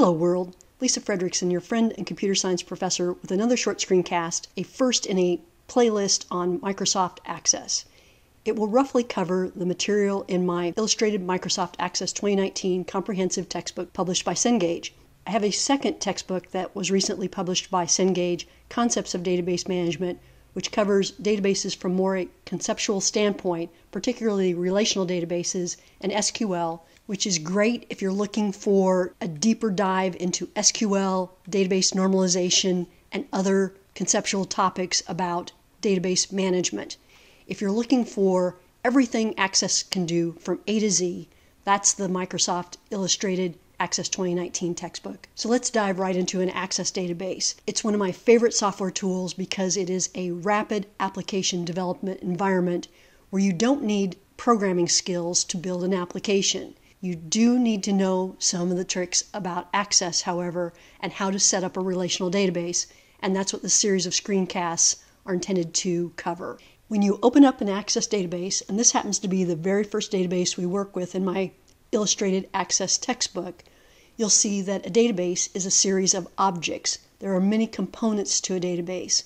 Hello world, Lisa Fredrickson, your friend and computer science professor with another short screencast, a first in a playlist on Microsoft Access. It will roughly cover the material in my illustrated Microsoft Access 2019 comprehensive textbook published by Cengage. I have a second textbook that was recently published by Cengage, Concepts of Database Management, which covers databases from more a conceptual standpoint, particularly relational databases and SQL, which is great if you're looking for a deeper dive into SQL, database normalization, and other conceptual topics about database management. If you're looking for everything Access can do from A to Z, that's the Microsoft Illustrated Access 2019 textbook. So let's dive right into an Access database. It's one of my favorite software tools because it is a rapid application development environment where you don't need programming skills to build an application. You do need to know some of the tricks about Access, however, and how to set up a relational database, and that's what this series of screencasts are intended to cover. When you open up an Access database, and this happens to be the very first database we work with in my Illustrated Access textbook, you'll see that a database is a series of objects. There are many components to a database.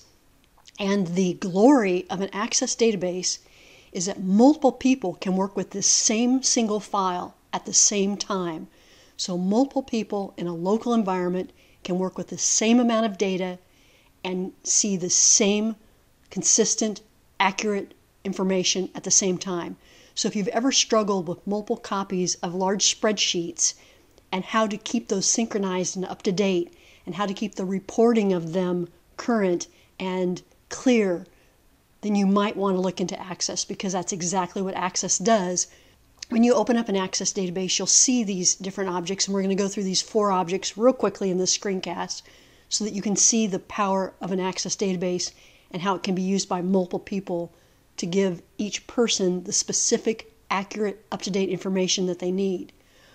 And the glory of an Access database is that multiple people can work with this same single file at the same time. So multiple people in a local environment can work with the same amount of data and see the same consistent, accurate information at the same time. So if you've ever struggled with multiple copies of large spreadsheets and how to keep those synchronized and up to date and how to keep the reporting of them current and clear, then you might want to look into Access, because that's exactly what Access does. When you open up an Access database, you'll see these different objects, and we're going to go through these 4 objects real quickly in this screencast so that you can see the power of an Access database and how it can be used by multiple people to give each person the specific, accurate, up-to-date information that they need.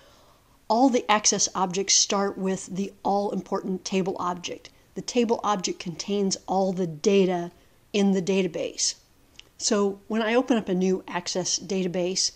All the Access objects start with the all-important table object. The table object contains all the data in the database. So when I open up a new Access database,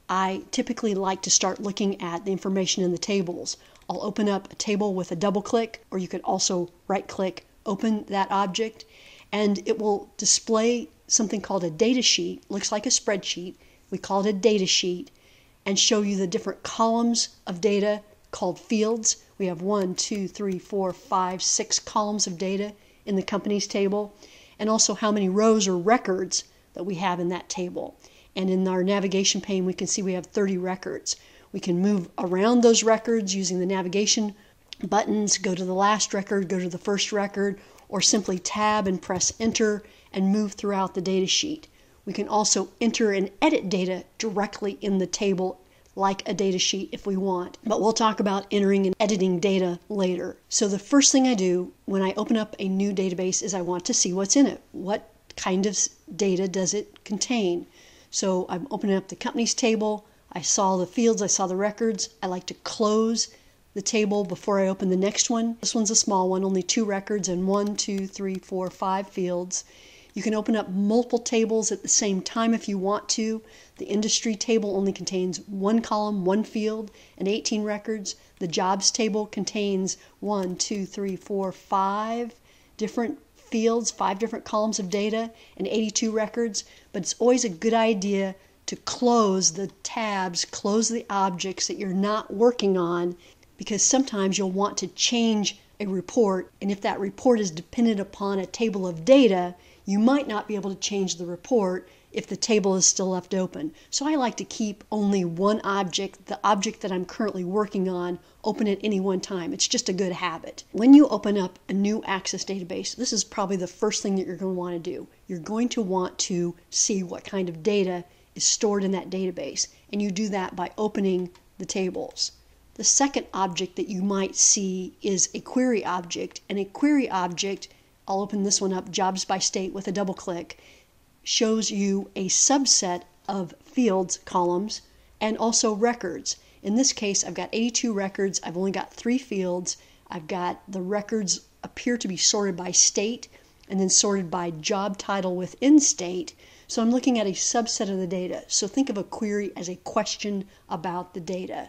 I typically like to start looking at the information in the tables. I'll open up a table with a double click, or you could also right click, open that object, and it will display something called a data sheet. Looks like a spreadsheet. We call it a data sheet, and show you the different columns of data called fields. We have 1, 2, 3, 4, 5, 6 columns of data in the companies table, and also how many rows or records that we have in that table. And in our navigation pane, we can see we have 30 records. We can move around those records using the navigation buttons, go to the last record, go to the first record, or simply tab and press enter and move throughout the data sheet. We can also enter and edit data directly in the table like a data sheet if we want, but we'll talk about entering and editing data later. So the first thing I do when I open up a new database is I want to see what's in it. What kind of data does it contain? So I'm opening up the companies table. I saw the fields, I saw the records. I like to close the table before I open the next one. This one's a small one, only 2 records and 1, 2, 3, 4, 5 fields. You can open up multiple tables at the same time if you want to. The industry table only contains 1 column, 1 field, and 18 records. The jobs table contains 1, 2, 3, 4, 5 different fields, 5 different columns of data, and 82 records. But it's always a good idea to close the tabs, close the objects that you're not working on, because sometimes you'll want to change a report, and if that report is dependent upon a table of data, you might not be able to change the report if the table is still left open. So I like to keep only one object, the object that I'm currently working on, open at any one time. It's just a good habit. When you open up a new Access database, this is probably the first thing that you're going to want to do. You're going to want to see what kind of data is stored in that database, and you do that by opening the tables. The second object that you might see is a query object, and a query object, I'll open this one up, jobs by state with a double click, shows you a subset of fields, columns, and also records. In this case, I've got 82 records. I've only got 3 fields. I've got the records appear to be sorted by state and then sorted by job title within state. So I'm looking at a subset of the data. So think of a query as a question about the data.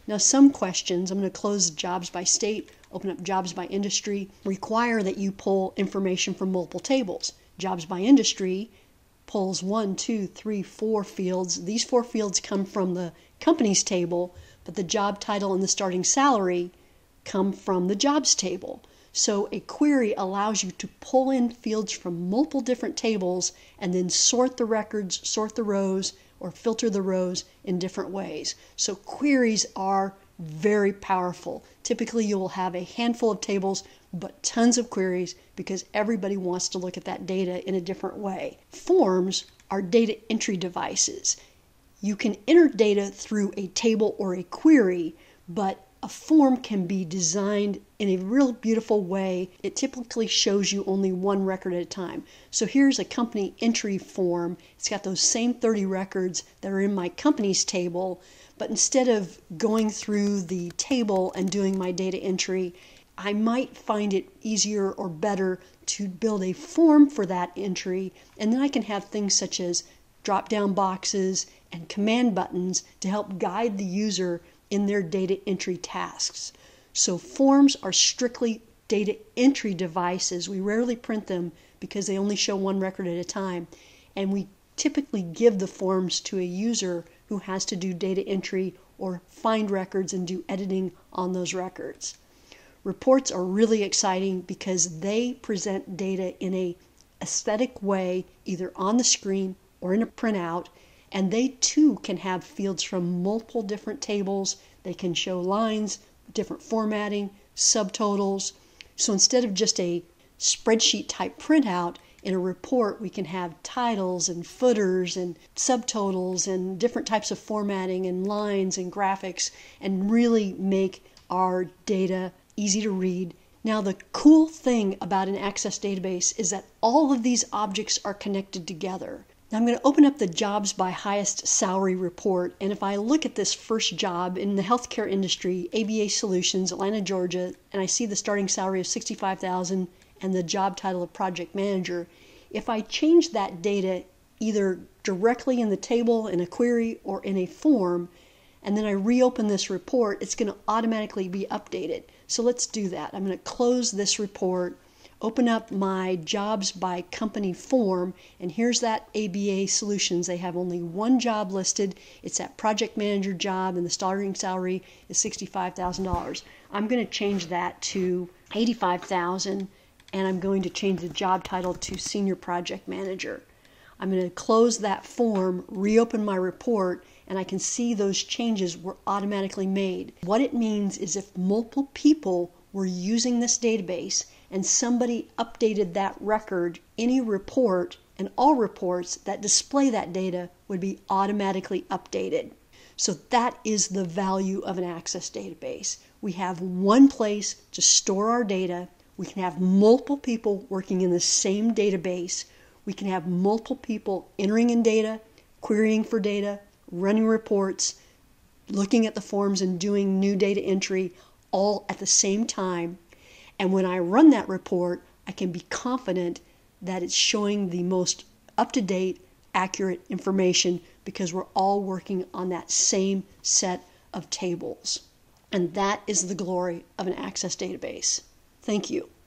Now some questions, I'm going to close jobs by state, open up jobs by industry, require that you pull information from multiple tables. Jobs by industry pulls 1, 2, 3, 4 fields. These 4 fields come from the company's table, but the job title and the starting salary come from the jobs table. So a query allows you to pull in fields from multiple different tables and then sort the records, sort the rows, or filter the rows in different ways. So queries are very powerful. Typically you will have a handful of tables, but tons of queries because everybody wants to look at that data in a different way. Forms are data entry devices. You can enter data through a table or a query, but a form can be designed in a real beautiful way. It typically shows you only one record at a time. So here's a company entry form. It's got those same 30 records that are in my company's table, but instead of going through the table and doing my data entry, I might find it easier or better to build a form for that entry, and then I can have things such as drop-down boxes and command buttons to help guide the user in their data entry tasks. So forms are strictly data entry devices. We rarely print them because they only show one record at a time, and we typically give the forms to a user who has to do data entry or find records and do editing on those records. Reports are really exciting because they present data in a aesthetic way, either on the screen or in a printout, and they too can have fields from multiple different tables. They can show lines, different formatting, subtotals. So instead of just a spreadsheet type printout, in a report we can have titles and footers and subtotals and different types of formatting and lines and graphics, and really make our data easy to read. Now the cool thing about an Access database is that all of these objects are connected together. Now I'm going to open up the jobs by highest salary report, and if I look at this first job in the healthcare industry, ABA Solutions, Atlanta, Georgia, and I see the starting salary of $65,000 and the job title of project manager, if I change that data either directly in the table, in a query, or in a form, and then I reopen this report, it's going to automatically be updated. So let's do that. I'm going to close this report, open up my jobs by company form, and here's that ABA Solutions. They have only one job listed. It's that project manager job, and the starting salary is $65,000. I'm going to change that to $85,000, and I'm going to change the job title to senior project manager. I'm going to close that form, reopen my report, and I can see those changes were automatically made. What it means is if multiple people were using this database and somebody updated that record, any report and all reports that display that data would be automatically updated. So that is the value of an Access database. We have one place to store our data. We can have multiple people working in the same database. We can have multiple people entering in data, querying for data, running reports, looking at the forms and doing new data entry all at the same time. And when I run that report, I can be confident that it's showing the most up-to-date, accurate information because we're all working on that same set of tables. And that is the glory of an Access database. Thank you.